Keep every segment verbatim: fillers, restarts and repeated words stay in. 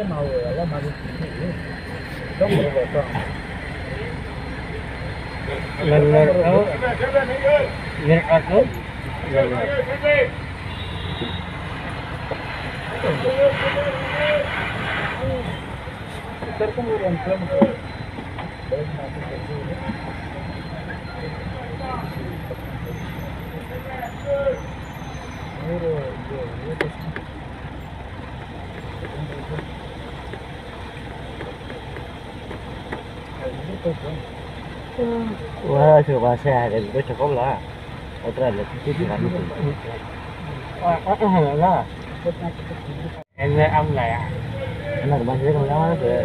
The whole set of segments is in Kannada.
ನಾವು ಎಲ್ಲ ಮಾಡಿರ್ತೀವಿ ಕರ್ಕೊಂಡ್ಬರು ಒಂದು ಕಿಲೋಮೀಟರ್ ಮೂರು Wah, coba saya ada juga cukup lah. Otra ada sedikit dengan itu. Wah, apa hal lah? Ini am lah ya. Enak banget kalau mana tuh.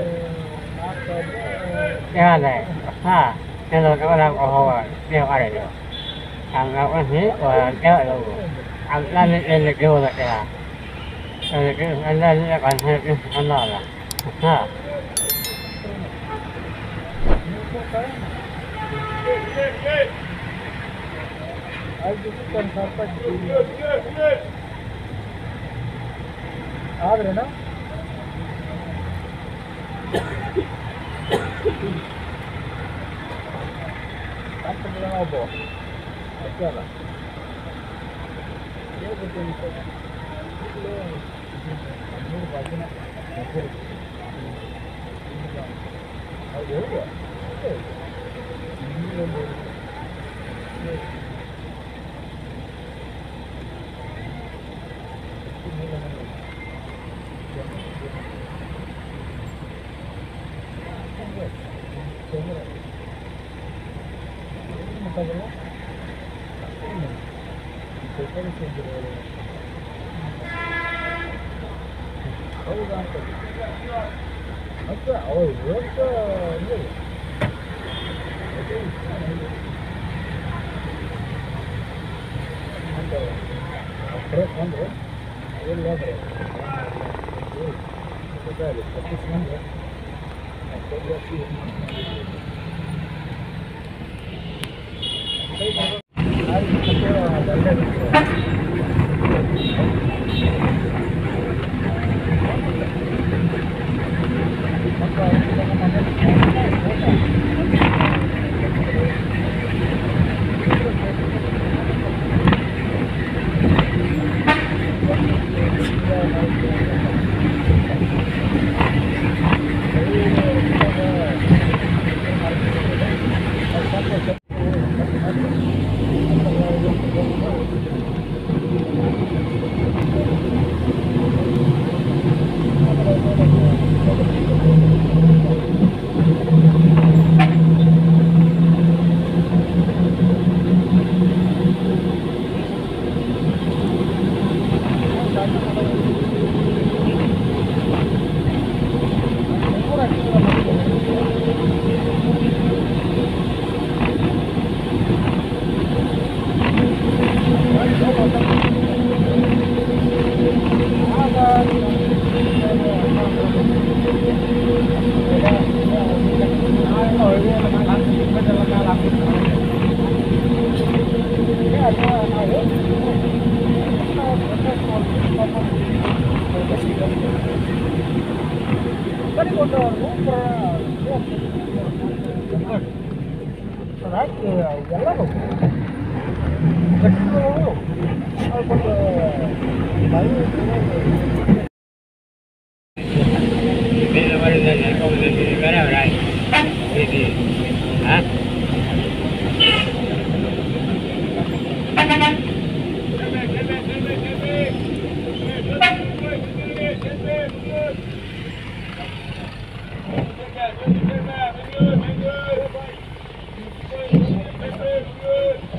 Ya ada. Ha, kalau orang orang dia ada tu. Ang apa sih? Wah, dia ada. Ang lain lain dia ada ya. Ang lain dia kan saya kenal lah. Ha. ಆದ್ರೇನ ಒಬ್ಬ ಅಷ್ಟೇ ಅಲ್ಲ ಮೂರು ಬಾಜಿನ ಹೌದು ಹೌದಾ ಅಂತ ಮತ್ತೆ ಅವರು ಇವತ್ತು ಬ್ರೇಕ್ ಬಂದರೆ ಎಲ್ಲಿ ಹೋದ್ರೆ ತಪ್ಪಿಸ್ಕೊಂಡ್ರೆ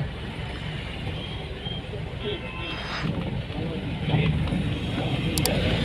Thank you.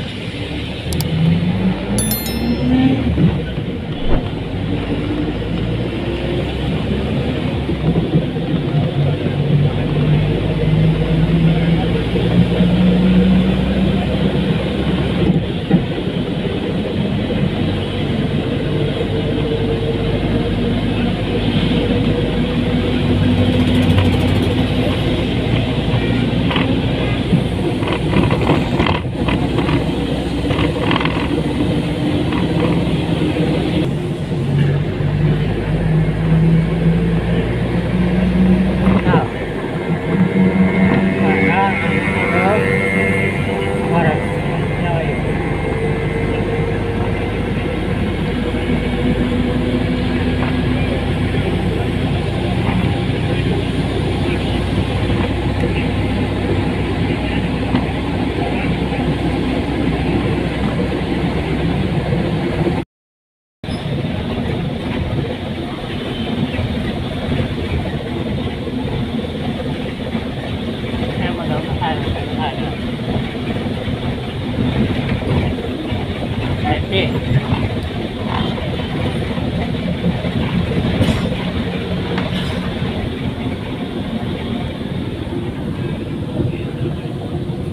นี่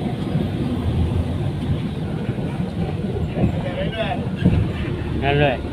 นั่นเลย